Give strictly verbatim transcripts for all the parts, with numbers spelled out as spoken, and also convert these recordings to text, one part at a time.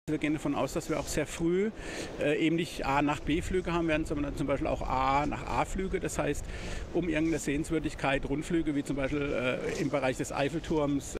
Wir gehen davon aus, dass wir auch sehr früh äh, eben nicht A nach B-Flüge haben werden, sondern zum Beispiel auch A nach A-Flüge. Das heißt, um irgendeine Sehenswürdigkeit, Rundflüge wie zum Beispiel äh, im Bereich des Eiffelturms.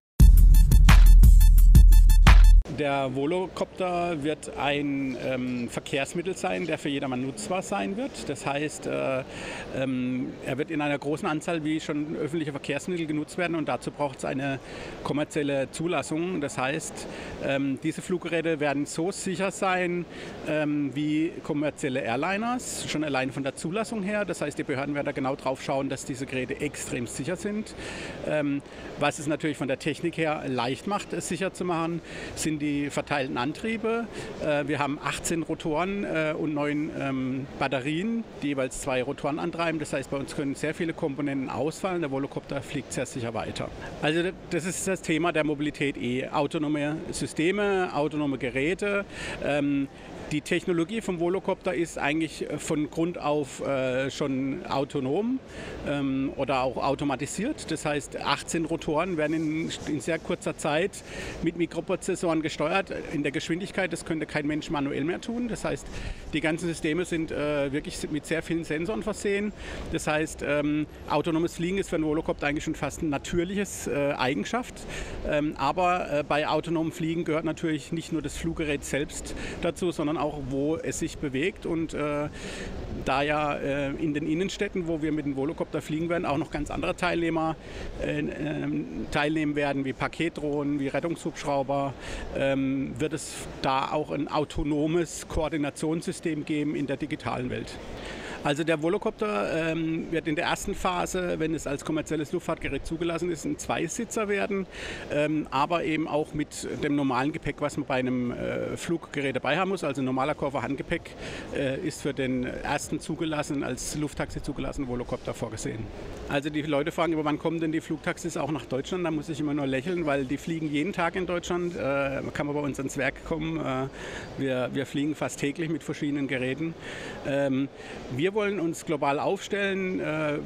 Der Volocopter wird ein ähm, Verkehrsmittel sein, der für jedermann nutzbar sein wird. Das heißt, äh, ähm, er wird in einer großen Anzahl wie schon öffentliche Verkehrsmittel genutzt werden und dazu braucht es eine kommerzielle Zulassung. Das heißt, ähm, diese Fluggeräte werden so sicher sein ähm, wie kommerzielle Airliners, schon allein von der Zulassung her. Das heißt, die Behörden werden da genau drauf schauen, dass diese Geräte extrem sicher sind. Ähm, was es natürlich von der Technik her leicht macht, es sicher zu machen, sind die die verteilten Antriebe. Wir haben achtzehn Rotoren und neun ähm, Batterien, die jeweils zwei Rotoren antreiben. Das heißt, bei uns können sehr viele Komponenten ausfallen. Der Volocopter fliegt sehr sicher weiter. Also das ist das Thema der Mobilität eh. Autonome Systeme, autonome Geräte. Ähm, Die Technologie vom Volocopter ist eigentlich von Grund auf äh, schon autonom ähm, oder auch automatisiert. Das heißt, achtzehn Rotoren werden in, in sehr kurzer Zeit mit Mikroprozessoren gesteuert. In der Geschwindigkeit, das könnte kein Mensch manuell mehr tun. Das heißt, die ganzen Systeme sind äh, wirklich mit sehr vielen Sensoren versehen. Das heißt, ähm, autonomes Fliegen ist für einen Volocopter eigentlich schon fast eine natürliche äh, Eigenschaft. Ähm, aber äh, bei autonomem Fliegen gehört natürlich nicht nur das Fluggerät selbst dazu, sondern auch, wo es sich bewegt. Und äh, da ja äh, in den Innenstädten, wo wir mit dem Volocopter fliegen werden, auch noch ganz andere Teilnehmer äh, äh, teilnehmen werden, wie Paketdrohnen, wie Rettungshubschrauber, ähm, wird es da auch ein autonomes Koordinationssystem geben in der digitalen Welt. Also der Volocopter ähm, wird in der ersten Phase, wenn es als kommerzielles Luftfahrtgerät zugelassen ist, ein Zweisitzer werden, ähm, aber eben auch mit dem normalen Gepäck, was man bei einem äh, Fluggerät dabei haben muss. Also ein normaler Koffer Handgepäck äh, ist für den ersten zugelassen, als Lufttaxi zugelassenen Volocopter vorgesehen. Also die Leute fragen immer, wann kommen denn die Flugtaxis auch nach Deutschland? Da muss ich immer nur lächeln, weil die fliegen jeden Tag in Deutschland. Äh, kann man bei uns ans Werk kommen. Äh, wir, wir fliegen fast täglich mit verschiedenen Geräten. Ähm, wir Wir wollen uns global aufstellen, äh,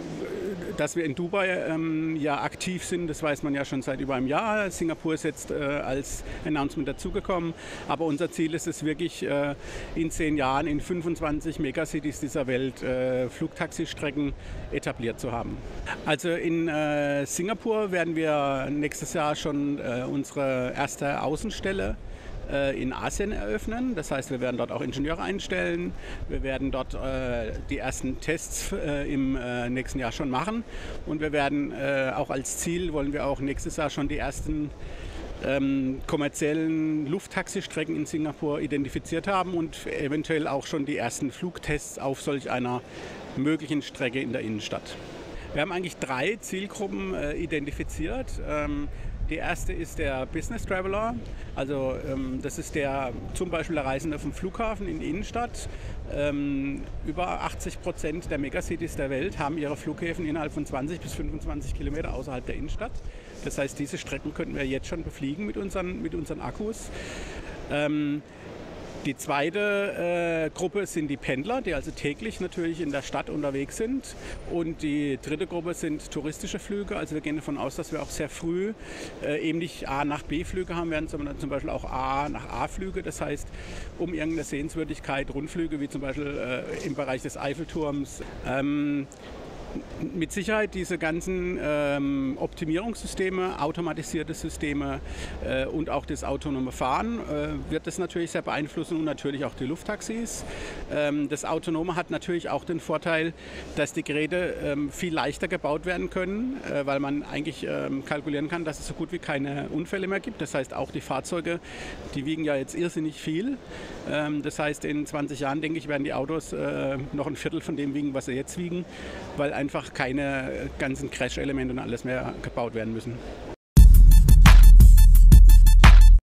dass wir in Dubai ähm, ja aktiv sind, das weiß man ja schon seit über einem Jahr. Singapur ist jetzt äh, als Announcement dazugekommen, aber unser Ziel ist es wirklich äh, in zehn Jahren in fünfundzwanzig Megacities dieser Welt äh, Flugtaxistrecken etabliert zu haben. Also in äh, Singapur werden wir nächstes Jahr schon äh, unsere erste Außenstelle in Asien eröffnen. Das heißt, wir werden dort auch Ingenieure einstellen. Wir werden dort äh, die ersten Tests äh, im äh, nächsten Jahr schon machen. Und wir werden äh, auch als Ziel, wollen wir auch nächstes Jahr schon die ersten ähm, kommerziellen Lufttaxistrecken in Singapur identifiziert haben und eventuell auch schon die ersten Flugtests auf solch einer möglichen Strecke in der Innenstadt. Wir haben eigentlich drei Zielgruppen äh, identifiziert. Ähm, Die erste ist der Business Traveler, also ähm, das ist der zum Beispiel der Reisende vom Flughafen in die Innenstadt. Ähm, über achtzig Prozent der Megacities der Welt haben ihre Flughäfen innerhalb von zwanzig bis fünfundzwanzig Kilometer außerhalb der Innenstadt. Das heißt, diese Strecken könnten wir jetzt schon befliegen mit unseren, mit unseren Akkus. Ähm, Die zweite äh, Gruppe sind die Pendler, die also täglich natürlich in der Stadt unterwegs sind. Und die dritte Gruppe sind touristische Flüge. Also wir gehen davon aus, dass wir auch sehr früh äh, eben nicht A nach B-Flüge haben werden, sondern zum Beispiel auch A nach A-Flüge. Das heißt, um irgendeine Sehenswürdigkeit, Rundflüge wie zum Beispiel äh, im Bereich des Eiffelturms. Ähm, Mit Sicherheit diese ganzen ähm, Optimierungssysteme, automatisierte Systeme äh, und auch das autonome Fahren äh, wird das natürlich sehr beeinflussen und natürlich auch die Lufttaxis. Ähm, das Autonome hat natürlich auch den Vorteil, dass die Geräte ähm, viel leichter gebaut werden können, äh, weil man eigentlich ähm, kalkulieren kann, dass es so gut wie keine Unfälle mehr gibt. Das heißt, auch die Fahrzeuge, die wiegen ja jetzt irrsinnig viel. Ähm, das heißt, in zwanzig Jahren, denke ich, werden die Autos äh, noch ein Viertel von dem wiegen, was sie jetzt wiegen, weil einfach keine ganzen Crash-Elemente und alles mehr gebaut werden müssen.